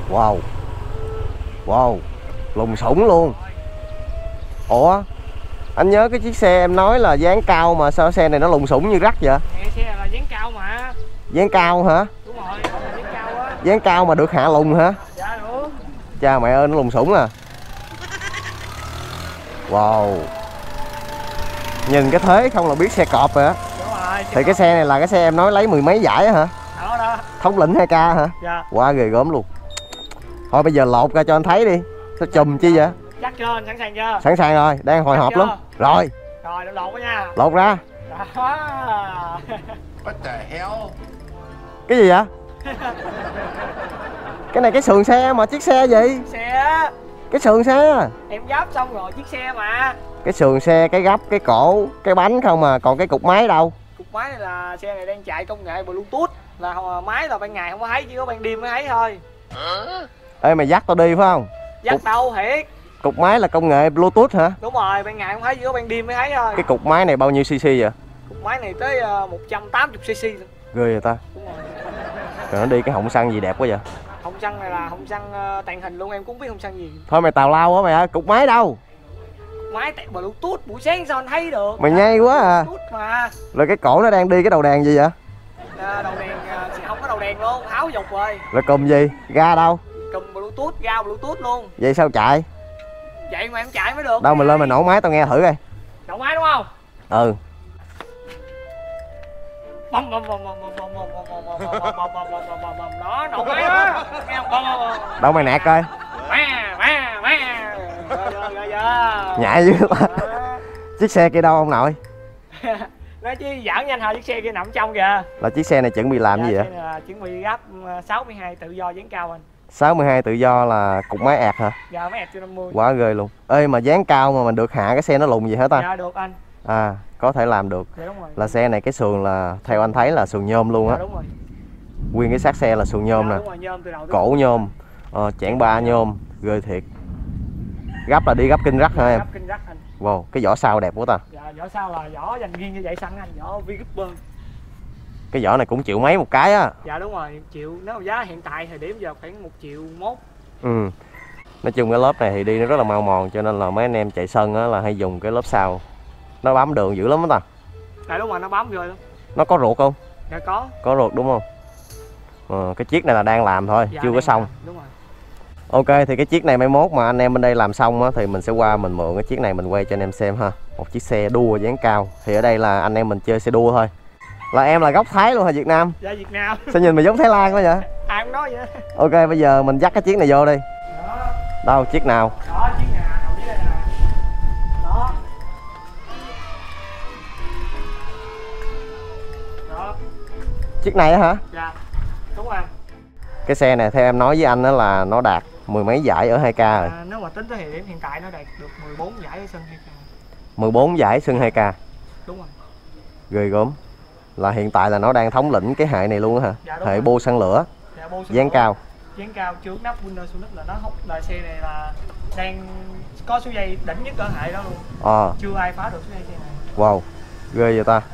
Wow. Wow. Lùng sủng luôn. Ủa, anh nhớ cái chiếc xe em nói là dáng cao mà sao xe này nó lùng sủng như rắc vậy? Xe này là dáng cao mà. Dáng cao hả? Đúng rồi, dáng cao á. Dáng cao mà được hạ lùng hả? Dạ đúng. Cha mẹ ơi, nó lùng sủng à. Wow. Nhìn cái thế không là biết xe cọp rồi á. Đúng rồi. Thì cái xe này là cái xe em nói lấy mười mấy giải á hả? Đó đó. Thống lĩnh 2K hả? Dạ. Quá ghê gớm luôn. Thôi bây giờ lột ra cho anh thấy đi. Sao chùm chi vậy? Chắc chưa, anh sẵn sàng chưa? Sẵn sàng rồi, đang hồi hộp lắm. Rồi. Rồi, lột đó nha. Lột ra. Đó. What the hell? Cái gì vậy? Cái này cái sườn xe mà chiếc xe gì? Xe. Cái sườn xe. Em gấp xong rồi chiếc xe mà. Cái sườn xe, cái gấp, cái cổ, cái bánh không à, còn cái cục máy đâu? Cục máy này là xe này đang chạy công nghệ Bluetooth, là máy là ban ngày không có thấy, chỉ có ban đêm mới thấy thôi. Ê mày dắt tao đi phải không? Dắt đâu thiệt. Cục máy là công nghệ Bluetooth hả? Đúng rồi, ban ngày không thấy, chỉ có ban đêm mới thấy thôi. Cái cục máy này bao nhiêu cc vậy? Cục máy này tới 180cc. Ghê vậy ta. Đúng rồi. Rồi nó đi cái họng xăng gì đẹp quá vậy? Họng xăng này là họng xăng tàng hình luôn, em cũng biết họng xăng gì. Thôi mày tào lao quá mày ơi, cục máy đâu? Cục máy tẹt Bluetooth, buổi sáng sao anh thấy được? Mày nhây quá à. Bluetooth mà. Rồi cái cổ nó đang đi cái đầu đèn gì vậy? Đầu đèn không có đầu đèn luôn, tháo dục rồi. Rồi cùm gì? Ga đâu? Cùm Bluetooth, ra Bluetooth luôn. Vậy sao chạy? Vậy mà em chạy mới được. Đâu mày lên mày nổ máy tao nghe thử coi. Nổ máy đúng không? Ừ. Bầm bầm bầm bầm bầm bầm bầm bầm bầm bầm bầm bầm bầm bầm bầm bầm đó, nổ máy đó. Nghe không? Bầm bầm bầm. Đâu mày nạt coi. Nhại dữ quá. Chiếc xe kia đâu ông nội? Nói chứ giỡn nhanh thôi, chiếc xe kia nằm trong kìa. Là chiếc xe này chuẩn bị làm gì vậy? Chuẩn bị gấp 62 tự do dáng cao anh. 62 tự do là cục máy ẹt hả? Dạ máy ẹt 50. Quá ghê luôn. Ê mà dáng cao mà mình được hạ cái xe nó lùn gì hả ta? Dạ được anh. À, có thể làm được. Dạ đúng rồi. Là xe này cái sườn là theo anh thấy là sườn nhôm luôn á. Dạ đúng rồi. Nguyên cái xác xe là sườn nhôm Dạ, nè. đúng rồi, nhôm từ đầu Cổ nhôm, chảng ba nhôm, ghê thiệt. Gấp là đi gấp kinh rắc hả em? Gấp kinh rắc anh. Wow, cái vỏ sau đẹp quá ta. Dạ vỏ sau là vỏ dành riêng cho dãy xăng anh, vỏ V-Gripper. Cái vỏ này cũng triệu mấy một cái á. Dạ đúng rồi, triệu, nếu giá hiện tại thời điểm giờ khoảng 1,1 triệu. Ừ. Nói chung cái lớp này thì đi nó rất là mau mòn, cho nên là mấy anh em chạy sân á là hay dùng cái lớp sau. Nó bám đường dữ lắm đó ta. Dạ đúng rồi, nó bám rồi lắm. Nó có ruột không? Dạ có. Có ruột đúng không? Cái chiếc này là đang làm thôi, Dạ, chưa có xong. đúng rồi. Ok, thì cái chiếc này mai mốt mà anh em bên đây làm xong á, thì mình sẽ qua mình mượn cái chiếc này mình quay cho anh em xem ha. Một chiếc xe đua dáng cao. Thì ở đây là anh em mình chơi xe đua thôi. Là em là gốc Thái luôn hả Việt Nam? Dạ Việt Nam. Sao nhìn mày giống Thái Lan quá vậy? Ai cũng nói vậy. Ok, bây giờ mình dắt cái chiếc này vô đi. Đó. Đâu, chiếc nào? Đó, chiếc này nằm dưới đây nè. Đó. Đó. Chiếc này á hả? Dạ. Đúng rồi. Cái xe này theo em nói với anh đó là nó đạt mười mấy giải ở 2K rồi. Nếu mà tính tới thời điểm hiện tại nó đạt được 14 giải ở sân 2K. 14 giải sân 2K. Đúng rồi. Ghê gớm. Là hiện tại là nó đang thống lĩnh cái hệ này luôn á hả? Dạ, Hệ rồi. bô xăng lửa. Dạ, bô Dáng cao. Dáng cao trước nắp Winner Sonic là nó hút, là xe này là đang có số giây đỉnh nhất ở hệ đó luôn. Chưa ai phá được số giây xe này. Wow, ghê vậy ta.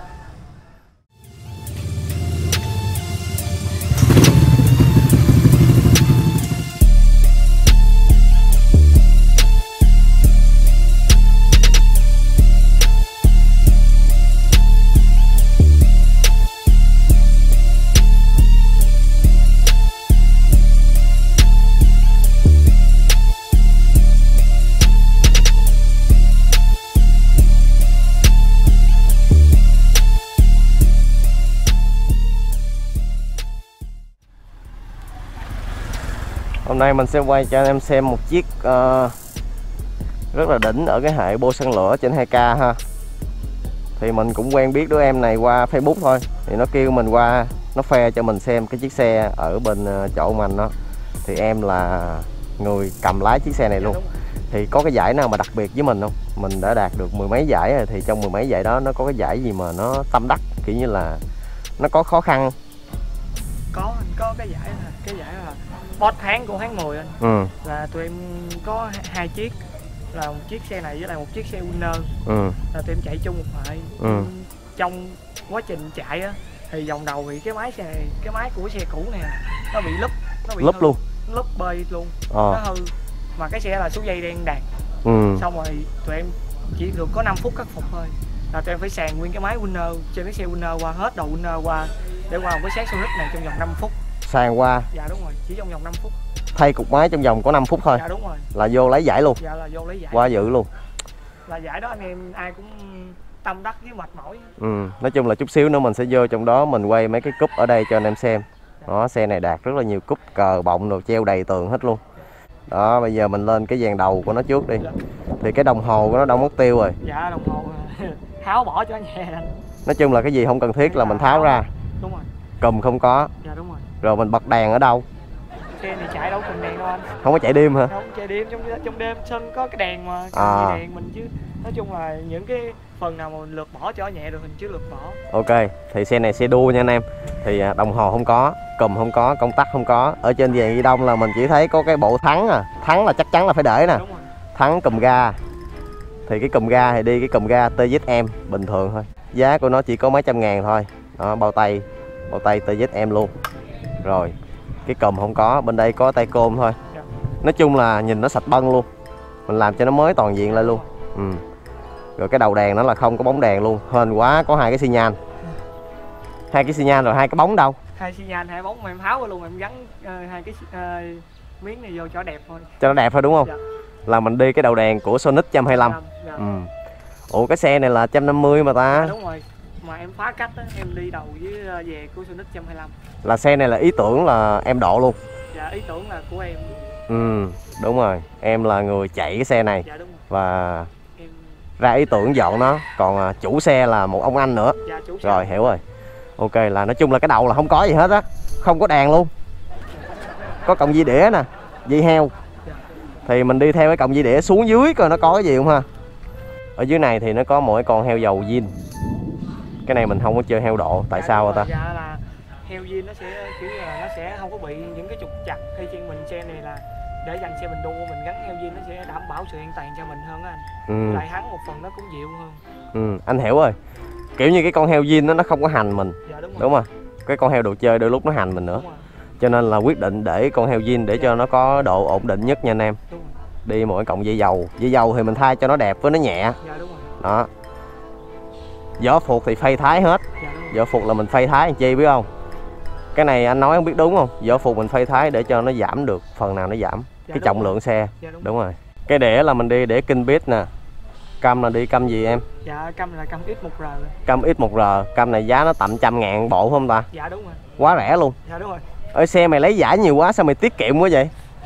Hôm nay mình sẽ quay cho anh em xem một chiếc rất là đỉnh ở cái hệ bô xăng lửa trên 2K ha. Thì mình cũng quen biết đứa em này qua Facebook thôi. Thì nó kêu mình qua, nó khoe cho mình xem cái chiếc xe ở bên chỗ ông anh đó. Thì em là người cầm lái chiếc xe này luôn. Thì có cái giải nào mà đặc biệt với mình không? Mình đã đạt được mười mấy giải rồi. Thì trong mười mấy giải đó nó có cái giải gì mà nó tâm đắc, kiểu như là nó có khó khăn? Có cái giải là boss tháng của tháng 10 anh. Là tụi em có hai chiếc, là một chiếc xe này với lại một chiếc xe Winner. Là tụi em chạy chung một hệ. Trong quá trình chạy á thì vòng đầu thì cái máy xe này, cái máy của xe cũ này nó bị lúp, lúp luôn. lốp bơi luôn, nó hư. Mà cái xe là số dây đen đạt. Xong rồi tụi em chỉ được có 5 phút khắc phục thôi, là tụi em phải sàn nguyên cái máy Winner trên cái xe Winner qua hết đầu Winner qua để qua một cái xác Sonic này trong vòng 5 phút. Sàn qua? Dạ đúng rồi, chỉ trong vòng 5 phút. Thay cục máy trong vòng có 5 phút thôi? Dạ đúng rồi. Là vô lấy giải luôn? Dạ là vô lấy giải. Quá dữ luôn. Là giải đó anh em ai cũng tâm đắc với mệt mỏi. Nói chung là chút xíu nữa mình sẽ vô trong đó mình quay mấy cái cúp ở đây cho anh em xem. Đó, xe này đạt rất là nhiều cúp cờ bọng rồi treo đầy tường hết luôn. Đó, bây giờ mình lên cái dàn đầu của nó trước đi. Thì cái đồng hồ của nó đâu mất tiêu rồi. Dạ đồng hồ tháo bỏ cho nhà anh. Nói chung là cái gì không cần thiết là mình tháo ra. Đúng rồi. Cùm không có. Dạ đúng rồi. Rồi mình bật đèn ở đâu? Xe này chạy đâu cần đèn đâu anh. Không có chạy đêm hả? Không chạy đêm, trong đêm sân có cái đèn mà cần đèn mình chứ. Nói chung là những cái phần nào mà mình lược bỏ cho nhẹ được mình chứ lược bỏ. Ok, thì xe này xe đua nha anh em. Thì đồng hồ không có, cùm không có, công tắc không có. Ở trên dàn ghi đông là mình chỉ thấy có cái bộ thắng à. Thắng là chắc chắn là phải để nè. Thắng cùm ga. Thì cái cùm ga thì đi cái cùm ga TZM bình thường thôi. Giá của nó chỉ có mấy trăm ngàn thôi. Đó, bao tay TZM luôn. Rồi, cái cùm không có, bên đây có tay côn thôi. Nói chung là nhìn nó sạch bân luôn. Mình làm cho nó mới toàn diện lại luôn. Rồi cái đầu đèn nó là không có bóng đèn luôn, hên quá có 2 cái xi nhan. 2 cái xi nhan rồi 2 cái bóng đâu? 2 xi nhan 2 bóng mà em tháo ra luôn, em gắn 2 cái miếng này vô cho đẹp thôi. Cho nó đẹp thôi đúng không? Dạ. Là mình đi cái đầu đèn của Sonic 125. Dạ. Ủa cái xe này là 150 mà ta? Dạ, đúng rồi. Mà em phá cách đó, em đi đầu với về của Sonic 125. Là xe này là ý tưởng là em độ luôn. Dạ ý tưởng là của em. Đúng rồi, em là người chạy cái xe này. Dạ đúng rồi. Và ra ý tưởng dọn nó, còn chủ xe là một ông anh nữa. Dạ, chủ xe. Rồi hiểu rồi. Ok, là nói chung là cái đầu là không có gì hết á, không có đèn luôn. Có cọng dây đĩa nè, dây heo. Thì mình đi theo cái cọng dây đĩa xuống dưới coi nó có cái gì không ha. Ở dưới này thì nó có một cái con heo dầu zin. Cái này mình không có chơi heo độ, tại sao vậy ta? Dạ là heo zin nó sẽ kiểu như là nó sẽ không có bị những cái trục trặc khi trên mình xe này, là để dành xe mình đua mình gắn heo zin nó sẽ đảm bảo sự an toàn cho mình hơn á anh. Lại hắn một phần nó cũng dịu hơn. Anh hiểu rồi. Kiểu như cái con heo zin nó không có hành mình. Dạ, đúng rồi. Cái con heo đồ chơi đôi lúc nó hành mình nữa. Cho nên là quyết định để con heo zin để cho nó có độ ổn định nhất nha anh em. Đi một cái cọng dây dầu. Dây dầu thì mình thay cho nó đẹp với nó nhẹ. Dạ, đúng rồi. Đó. Vỏ phuộc thì phay thái hết. Dạ, vỏ phuộc là mình phay thái anh chi biết không? Cái này anh nói không biết đúng không? Vỏ phuộc mình phay thái để cho nó giảm được phần nào nó giảm. Dạ, cái trọng lượng xe. Dạ, đúng rồi. Cái đĩa là mình đi để kinh bit nè. Cam là đi cam gì em? Dạ cam là cam X1R. Cam X1R, cam này giá nó tầm 100 ngàn bộ không ta? Dạ đúng rồi. Quá rẻ luôn. Dạ đúng rồi. Ơi xe mày lấy giải nhiều quá sao mày tiết kiệm quá vậy?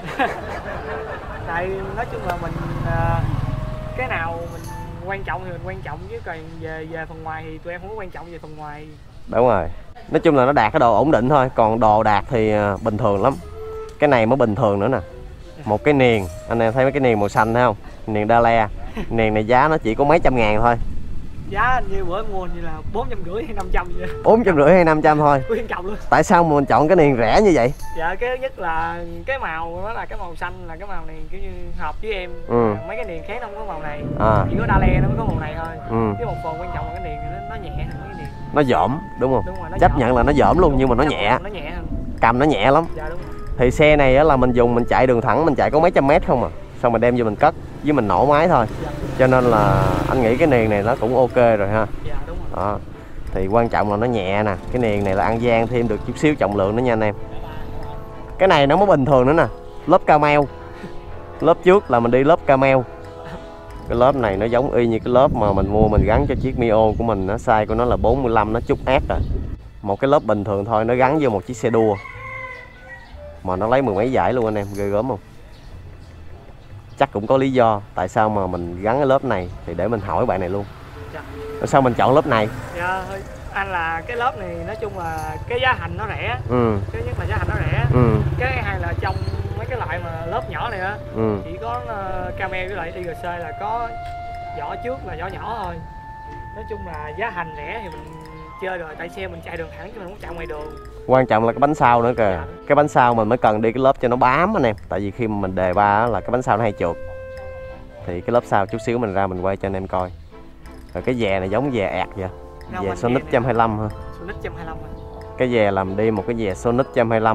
Tại nói chung là mình cái nào mình quan trọng thì mình quan trọng, chứ còn về phần ngoài thì tụi em không có quan trọng về phần ngoài. Đúng rồi. Nói chung là nó đạt cái độ ổn định thôi, còn đồ đạt thì bình thường lắm. Cái này mới bình thường nữa nè. Một cái niền, anh em thấy mấy cái niền màu xanh thấy không? Niền Đa Le. Niền này giá nó chỉ có mấy trăm ngàn thôi. Giá như bữa mua như là 450 hay 500 vậy. 450 hay 500 thôi. Nguyên trọng luôn. Tại sao mà mình chọn cái niền rẻ như vậy? Dạ cái thứ nhất là cái màu nó là cái màu xanh, là cái màu này kiểu như hợp với em. Mấy cái niền khác nó không có màu này. Chỉ có Đa Le nó mới có màu này thôi. Cái một phần quan trọng là cái niền nó nhẹ hơn mấy cái niền. Nó dởm đúng không? Đúng rồi, chấp nhận là nó dởm luôn nhưng mà nó nhẹ. Nó nhẹ hơn. Cầm nó nhẹ lắm. Dạ đúng rồi. Thì xe này là mình dùng mình chạy đường thẳng, mình chạy có mấy trăm mét không à. Xong mình đem vô mình cất với mình nổ máy thôi. Dạ. Cho nên là anh nghĩ cái niền này nó cũng ok rồi ha. Dạ đúng rồi. Đó. Thì quan trọng là nó nhẹ nè. Cái niền này là ăn gian thêm được chút xíu trọng lượng nữa nha anh em. Cái này nó mới bình thường nữa nè. Lớp camel. Lớp trước là mình đi lớp camel. Cái lớp này nó giống y như cái lớp mà mình mua mình gắn cho chiếc Mio của mình. Nó size của nó là 45, nó chút ép rồi. Một cái lớp bình thường thôi nó gắn vô một chiếc xe đua. Mà nó lấy mười mấy giải luôn anh em, ghê gớm không? Chắc cũng có lý do tại sao mà mình gắn cái lớp này, thì để mình hỏi bạn này luôn. Dạ. Sao mình chọn lớp này? Dạ anh là cái lớp này nói chung là cái giá thành nó rẻ. Cái nhất là giá thành nó rẻ. Cái hai là trong mấy cái loại mà lớp nhỏ này á, chỉ có Camel với lại IGC là có vỏ trước là vỏ nhỏ thôi. Nói chung là giá thành rẻ thì mình chơi rồi, tại xe mình chạy đường thẳng chứ mình không chạy ngoài đường. Quan trọng là cái bánh sau nữa kìa. Dạ. Cái bánh sau mình mới cần đi cái lớp cho nó bám anh em. Tại vì khi mà mình đề ba là cái bánh sau nó hay trượt. Thì cái lớp sau chút xíu mình ra mình quay cho anh em coi. Rồi cái dè này giống dè ẹt vậy. Dè Sonic 125 ha. Sonic 125 hả? Cái dè làm đi một cái dè Sonic 125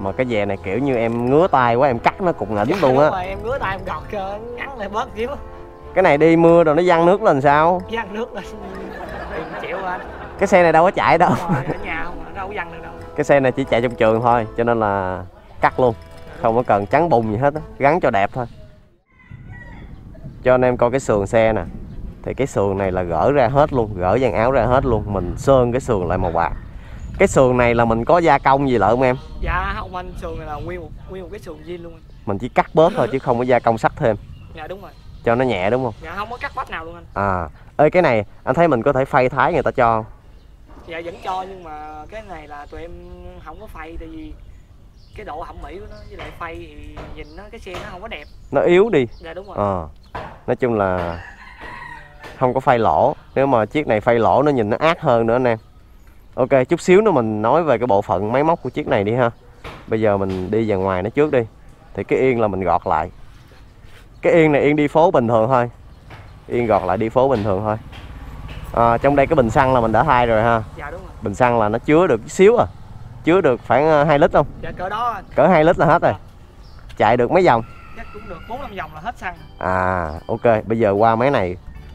Mà cái dè này kiểu như em ngứa tay quá em cắt nó cục nghỉnh luôn á. Em ngứa tay em gọt cho ngắn lại bớt xíu. Cái này đi mưa rồi nó văng nước lên sao? Văng nước lên tiền chịu anh. Cái xe này đâu có chạy đâu. Rồi, ở nhà không, đâu có văng được đâu. Cái xe này chỉ chạy trong trường thôi, cho nên là cắt luôn. Không có cần trắng bùng gì hết á, gắn cho đẹp thôi. Cho anh em coi cái sườn xe nè. Thì cái sườn này là gỡ ra hết luôn, gỡ dàn áo ra hết luôn. Mình sơn cái sườn lại màu bạc. Cái sườn này là mình có gia công gì lại không em? Dạ không anh, sườn này là nguyên một cái sườn zin luôn anh. Mình chỉ cắt bớt thôi chứ không có gia công sắt thêm. Dạ đúng rồi. Cho nó nhẹ đúng không? Dạ không có cắt vách nào luôn anh. À, ơi cái này anh thấy mình có thể phay thái người ta cho. Dạ vẫn cho, nhưng mà cái này là tụi em không có phay, tại vì cái độ thẩm mỹ của nó với lại phay thì nhìn nó cái xe nó không có đẹp. Nó yếu đi. Dạ đúng rồi. Nói chung là không có phay lỗ. Nếu mà chiếc này phay lỗ nó nhìn nó ác hơn nữa anh em. Ok, chút xíu nữa mình nói về cái bộ phận máy móc của chiếc này đi ha. Bây giờ mình đi về ngoài nó trước đi. Thì cái yên là mình gọt lại. Cái yên này yên đi phố bình thường thôi. Yên gọt lại đi phố bình thường thôi. Trong đây cái bình xăng là mình đã thay rồi ha. Dạ đúng rồi. Bình xăng là nó chứa được chút xíu à. Chứa được khoảng 2 lít không? Dạ cỡ đó anh. Cỡ 2 lít là hết rồi. Chạy được mấy vòng? Chắc cũng được 4-5 vòng là hết xăng. À ok, bây giờ qua máy này.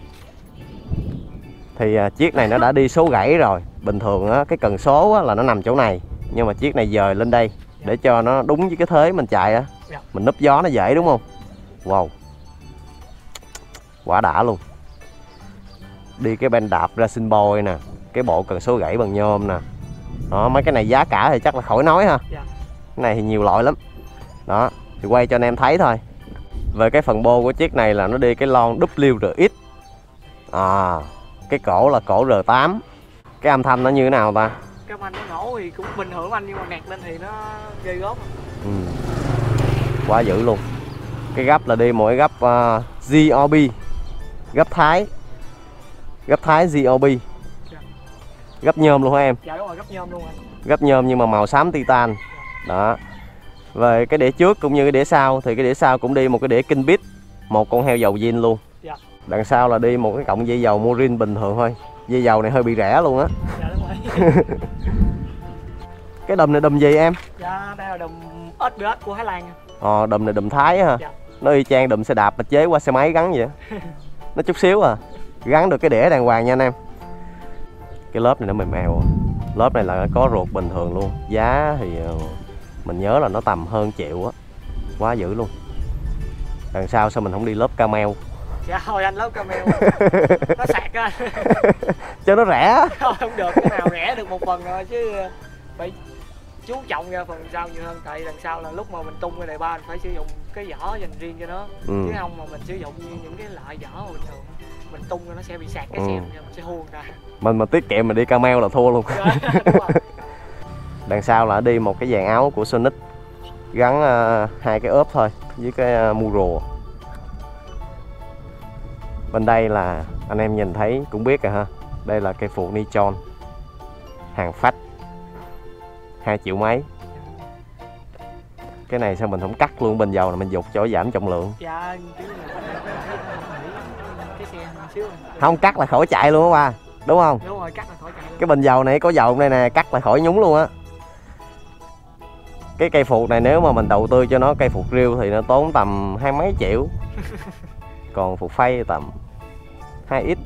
Thì chiếc này nó đã đi số gãy rồi. Bình thường á, cái cần số á, là nó nằm chỗ này. Nhưng mà chiếc này dời lên đây để cho nó đúng với cái thế mình chạy á. Mình núp gió nó dễ đúng không? Wow, quả đã luôn. Đi cái ben đạp Racing Boy nè. Cái bộ cần số gãy bằng nhôm nè. Đó, mấy cái này giá cả thì chắc là khỏi nói ha. Cái này thì nhiều loại lắm. Đó, thì quay cho anh em thấy thôi. Về cái phần bô của chiếc này là nó đi cái lon WRX. Cái cổ là cổ R8. Cái âm thanh nó như thế nào ta? Cái âm nó nổ thì cũng bình thường anh, nhưng mà nẹt lên thì nó ghê gớm. Quá dữ luôn. Cái gấp là đi một cái gấp GOB. Gấp Thái. Gấp Thái GOB. Gấp nhôm luôn hả em? Dạ đúng rồi, gấp nhôm luôn anh. Gấp nhôm nhưng mà màu xám titan. Đó. Về cái đĩa trước cũng như cái đĩa sau thì cái đĩa sau cũng đi một cái đĩa kinh bit, một con heo dầu zin luôn. Dạ. Đằng sau là đi một cái cọng dây dầu Morin bình thường thôi. Dây dầu này hơi bị rẻ luôn á. Dạ đúng rồi. Cái đùm này đùm gì em? Dạ đây là đùm SBS của Thái Lan. Đùm này đùm Thái á hả? Dạ. Nó y chang đùm xe đạp mà chế qua xe máy gắn vậy. Nó chút xíu à. Gắn được cái đĩa đàng hoàng nha anh em. Cái lớp này nó mềm mèo. Lớp này là có ruột bình thường luôn. Giá thì mình nhớ là nó tầm hơn triệu á. Quá dữ luôn. Đằng sau sao mình không đi lớp camel? Dạ thôi anh, lớp camel nó sạc á. Cho nó rẻ. Không được, cái nào rẻ được một phần rồi chứ phải chú trọng ra phần sau nhiều hơn. Tại đằng sau là lúc mà mình tung cái đề ba mình phải sử dụng cái vỏ dành riêng cho nó. Chứ không mà mình sử dụng như những cái loại vỏ bình thường mình tung nó sẽ bị sạc cái xe mình sẽ hư ra. Mình mà tiết kiệm mình đi camel là thua luôn. Đúng rồi. Đằng sau là đi một cái dàn áo của Sonic gắn hai cái ốp thôi với cái mu rùa. Bên đây là anh em nhìn thấy cũng biết rồi ha. Đây là cây phuộc Nichon hàng phách 2 triệu mấy. Cái này sao mình không cắt luôn bình dầu là mình dục cho giảm trọng lượng. Dạ, cái xe xíu. Không cắt là khỏi chạy luôn á ba. Đúng không? Đúng rồi, cắt là khỏi chạy luôn. Cái bình dầu này có dầu đây nè, cắt là khỏi nhúng luôn á. Cái cây phuộc này nếu mà mình đầu tư cho nó cây phuộc riêu thì nó tốn tầm 20 mấy triệu. Còn phuộc phay tầm 2x.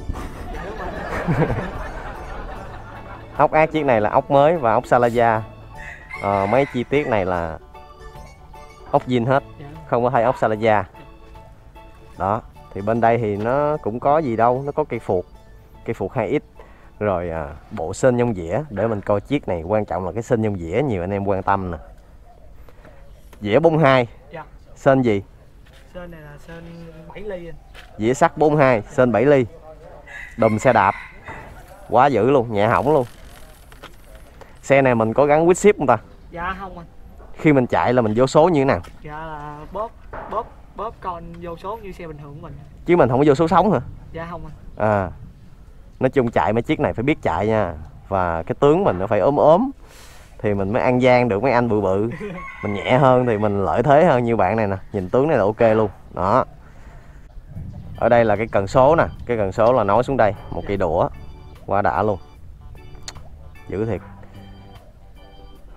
Ốc ác chiếc này là ốc mới và ốc Salaya. Mấy chi tiết này là ốc zin hết, không có thay ốc Salaya. Đó, thì bên đây thì nó cũng có gì đâu, nó có cây phuộc 2x. Rồi bộ sên nhông dĩa để mình coi chiếc này, quan trọng là cái sên nhông dĩa nhiều anh em quan tâm nè. Dĩa 42. Dạ. Sên gì? Sên này là sên 7 ly anh. Dĩa sắt 42, sên 7 ly. Đùm xe đạp. Quá dữ luôn, nhẹ hỏng luôn. Xe này mình có gắn quýt ship không ta? Dạ không anh. Khi mình chạy là mình vô số như thế nào? Dạ là bóp con vô số như xe bình thường của mình. Chứ mình không có vô số sống hả? Dạ không anh. Nói chung chạy mấy chiếc này phải biết chạy nha. Và cái tướng mình nó phải ốm ốm thì mình mới ăn gian được mấy anh bự bự. Mình nhẹ hơn thì mình lợi thế hơn, như bạn này nè. Nhìn tướng này là ok luôn. Đó. Ở đây là cái cần số nè. Cái cần số là nối xuống đây, một cây đũa. Quá đã luôn. Dữ thiệt.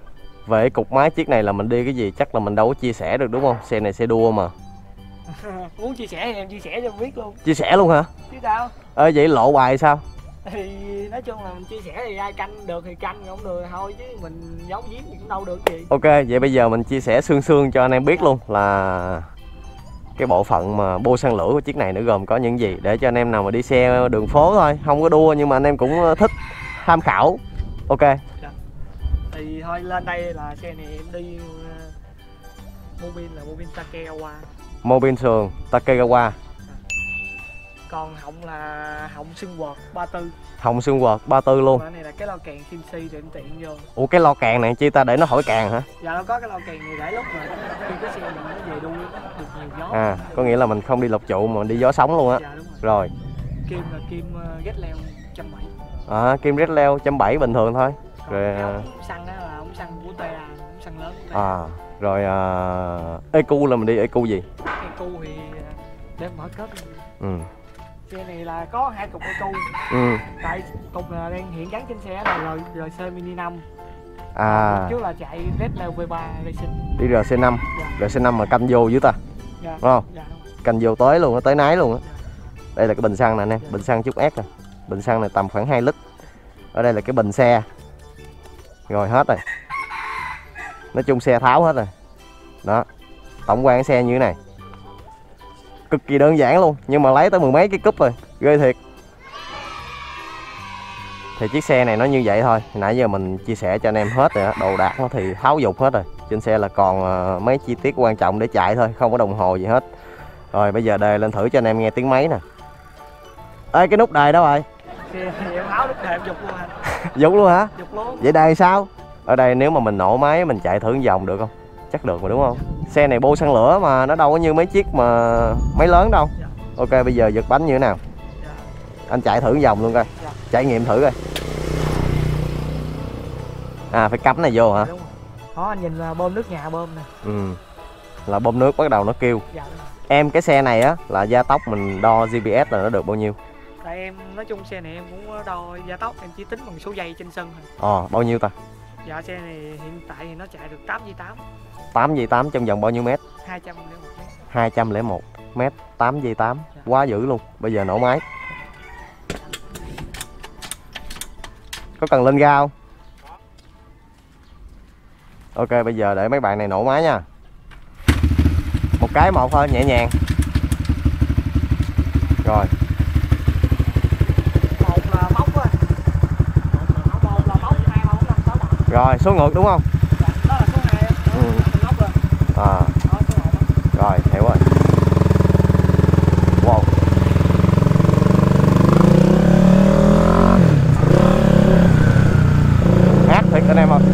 Về cục máy chiếc này là mình đi cái gì chắc là mình đâu có chia sẻ được đúng không? Xe này xe đua mà. Muốn chia sẻ thì em chia sẻ cho em biết luôn. Chia sẻ luôn hả? Chứ sao? Vậy lộ bài sao? Thì nói chung là mình chia sẻ thì ai canh được thì canh, không được thì thôi, chứ mình giấu giếm thì cũng đâu được gì. Ok, vậy bây giờ mình chia sẻ sương cho anh em biết luôn là cái bộ phận mà bô xăng lửa của chiếc này nó gồm có những gì, để cho anh em nào mà đi xe đường phố thôi, không có đua nhưng mà anh em cũng thích tham khảo. Ok. Thì thôi lên đây là xe này em đi Mobin là Mobin Takegawa. Mobin sườn Takegawa. Còn họng là họng xương quật 34. Họng xương quật 34 luôn. Cái này là cái lo càng CNC thì em tiện vô. Ủa cái lo càng này chi ta để nó khỏi càng hả? Dạ nó có cái lo càng này để lúc mà khi cái xe mình nó về đuôi được nhiều gió. À, có nghĩa là mình không đi lục trụ mà đi gió sống luôn á. Dạ đúng rồi. Kim là kim ghét leo 170. Kim red leo 170 bình thường thôi. Rồi xăng đó là ống xăng của TA, ống xăng lớn của TA. Rồi EQ là mình đi EQ gì? EQ thì để mở kết. Xe này là có 2 cục EQ. Tại cục là đang hiện gắn trên xe là RC Mini 5. Trước là chạy Red Leo V3 Racing. Đi RC5. Dạ. RC5 mà canh vô dưới ta. Dạ. Đúng không? Dạ. Canh vô tới luôn, tới nái luôn á. Dạ. Đây là cái bình xăng này nè, bình xăng chút S nè. Bình xăng này tầm khoảng 2 lít. Ở đây là cái bình xe. Rồi hết rồi. Nói chung xe tháo hết rồi. Đó. Tổng quan cái xe như thế này. Cực kỳ đơn giản luôn, nhưng mà lấy tới mười mấy cái cúp rồi, ghê thiệt. Thì chiếc xe này nó như vậy thôi. Nãy giờ mình chia sẻ cho anh em hết rồi, đồ đạc nó thì tháo dục hết rồi. Trên xe là còn mấy chi tiết quan trọng để chạy thôi, không có đồng hồ gì hết. Rồi bây giờ đề lên thử cho anh em nghe tiếng máy nè. Ê cái nút đề đó rồi. Em tháo nút đề em dục luôn hả? Dục luôn hả? Dục luôn. Vậy đề sao? Ở đây nếu mà mình nổ máy mình chạy thử vòng được không? Chắc được mà đúng không? Xe này bô xăng lửa mà nó đâu có như mấy chiếc mà máy lớn đâu. Dạ. Ok bây giờ giật bánh như thế nào? Dạ. Anh chạy thử vòng luôn coi. Dạ. Trải nghiệm thử coi. À phải cắm này vô hả? Đúng rồi. Đó anh nhìn là bơm nước nhà bơm nè. Là bơm nước bắt đầu nó kêu. Dạ. Em cái xe này á là gia tốc mình đo GPS là nó được bao nhiêu? Tại em nói chung xe này em cũng đo gia tốc, em chỉ tính bằng số giây trên sân thôi. Bao nhiêu ta? Dạ xe này hiện tại thì nó chạy được 8/8. 8/8 trong vòng bao nhiêu mét? 201 mét. 201 mét 8/8. Dạ. Quá dữ luôn. Bây giờ nổ máy. Có cần lên ga không? Ok bây giờ để mấy bạn này nổ máy nha. Một cái một thôi, nhẹ nhàng. Rồi. Một là móc thôi. Một là móc, 2, 3, 4, 5, 6, 7. Rồi số ngược đúng không? Dạ, đó là số 2. Móc rồi. À. Đó, số 1. Rồi, hiểu rồi. Wow. Hát thiệt anh em ơi.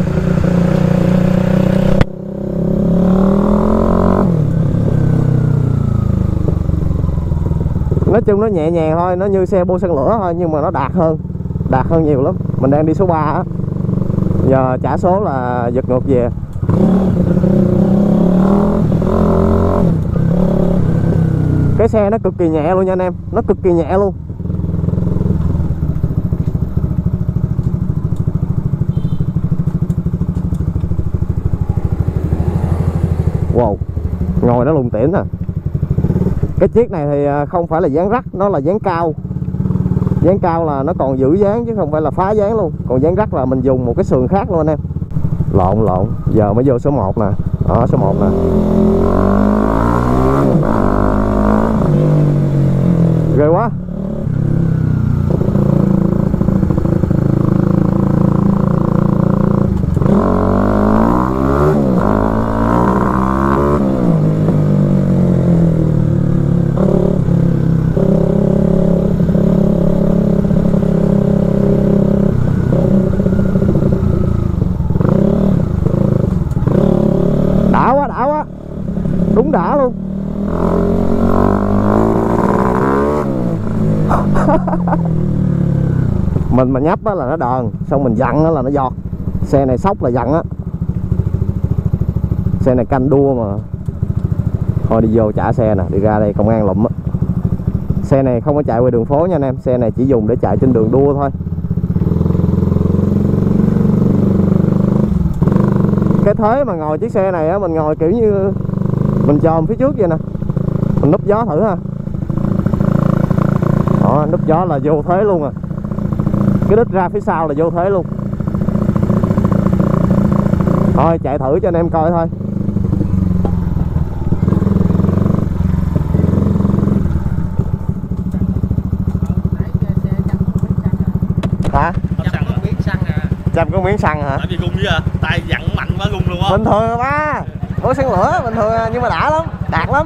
Nói chung nó nhẹ nhàng thôi, nó như xe bô xăng lửa thôi nhưng mà nó đạt hơn nhiều lắm. Mình đang đi số 3 á. Giờ trả số là giật ngược về. Cái xe nó cực kỳ nhẹ luôn nha anh em, nó cực kỳ nhẹ luôn. Wow, ngồi nó lùng tỉn à. Cái chiếc này thì không phải là dáng rắc, nó là dáng cao. Dáng cao là nó còn giữ dáng chứ không phải là phá dáng luôn. Còn dáng rắc là mình dùng một cái sườn khác luôn anh em. Lộn, giờ mới vô số 1 nè. Đó, số 1 nè. Ghê quá. Đã quá. Đúng đã luôn. Mình mà nhấp á là nó đờn, xong mình dặn á là nó giọt. Xe này sóc là dặn á. Xe này canh đua mà. Thôi đi vô trả xe nè, đi ra đây công an lụm á. Xe này không có chạy qua đường phố nha anh em, xe này chỉ dùng để chạy trên đường đua thôi. cái thế mà ngồi chiếc xe này á, mình ngồi kiểu như mình chồm phía trước vậy nè, mình núp gió thử ha. Đó, núp gió là vô thế luôn à, cái đít ra phía sau là vô thế luôn. Thôi chạy thử cho anh em coi thôi. Hả? Chăm có miếng xăng à. Chăm có miếng xăng hả? Tại vì gung với à, tay dặn mạnh quá gung luôn á. Bình thường ba, bố xăng lửa bình thường nhưng mà đã lắm, đạt lắm.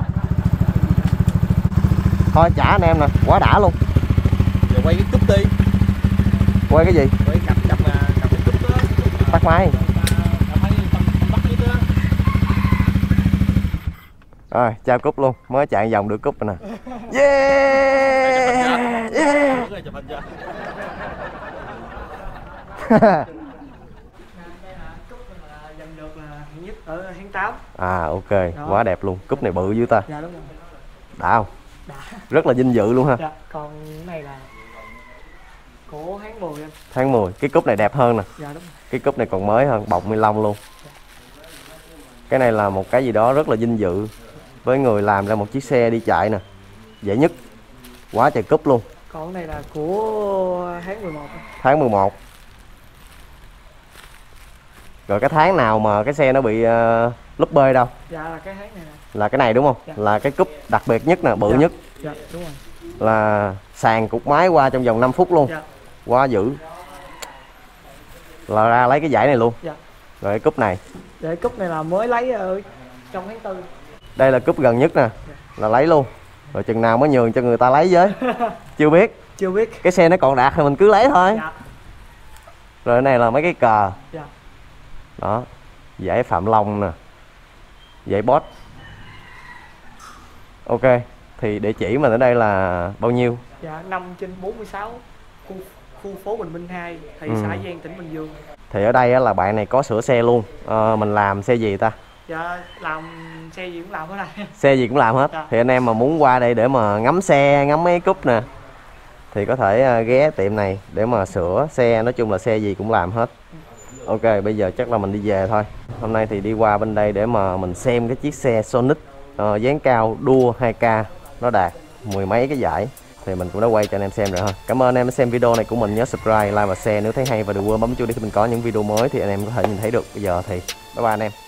Thôi trả anh em nè, quá đã luôn. Giờ quay cái cúp đi. Quay cái gì? Quay cặp cái cúp đó. Tắt máy. Bắt cái đó. Rồi, trao cúp luôn, mới chạy vòng được cúp rồi nè. Yeah! Yeah! Chụp hình chưa? Giành được là hạng nhất ở tháng 8. À ok, đó. Quá đẹp luôn, cúp này bự dữ ta. Dạ đúng rồi. Đã không? Đã. Rất là vinh dự luôn ha. Dạ, còn cái này là của tháng 10 anh. Tháng 10, cái cúp này đẹp hơn nè. Dạ đúng rồi. Cái cúp này còn mới hơn, bọc ni lông luôn. Cái này là một cái gì đó rất là vinh dự với người làm ra một chiếc xe đi chạy nè. Dễ nhất. Quá trời cúp luôn. Còn cái này là của tháng 11 anh. Tháng 11. Rồi cái tháng nào mà cái xe nó bị lúp bê đâu? Dạ là cái tháng này nè. Là cái này đúng không? Dạ. Là cái cúp đặc biệt nhất nè, bự Dạ. nhất. Dạ đúng rồi. Là sàn cục máy qua trong vòng 5 phút luôn. Dạ. Quá dữ. Là ra lấy cái giải này luôn. Dạ. Rồi cái cúp này. Để cúp này là mới lấy ở trong tháng 4. Đây là cúp gần nhất nè. Là lấy luôn. Rồi chừng nào mới nhường cho người ta lấy với. Chưa biết. Chưa biết. Cái xe nó còn đạt thì mình cứ lấy thôi. Dạ. Rồi cái này là mấy cái cờ. Dạ. Đó. Giải Phạm Long nè. Giải boss. Ok. Thì địa chỉ mình ở đây là bao nhiêu? Dạ 5/46 khu phố Bình Minh 2, thị xã Giang, tỉnh Bình Dương. Thì ở đây á, là bạn này có sửa xe luôn. Mình làm xe gì ta? Dạ làm xe gì cũng làm ở đây. Xe gì cũng làm hết. Dạ. Thì anh em mà muốn qua đây để mà ngắm xe, ngắm mấy cúp nè, thì có thể ghé tiệm này để mà sửa xe. Nói chung là xe gì cũng làm hết. Ok, bây giờ chắc là mình đi về thôi. Hôm nay thì đi qua bên đây để mà mình xem cái chiếc xe Sonic dáng cao đua 2K. Nó đạt mười mấy cái giải. Thì mình cũng đã quay cho anh em xem rồi ha. Cảm ơn anh em đã xem video này của mình. Nhớ subscribe, like và share nếu thấy hay. Và đừng quên bấm chuông để khi mình có những video mới thì anh em có thể nhìn thấy được. Bây giờ thì bye bye anh em.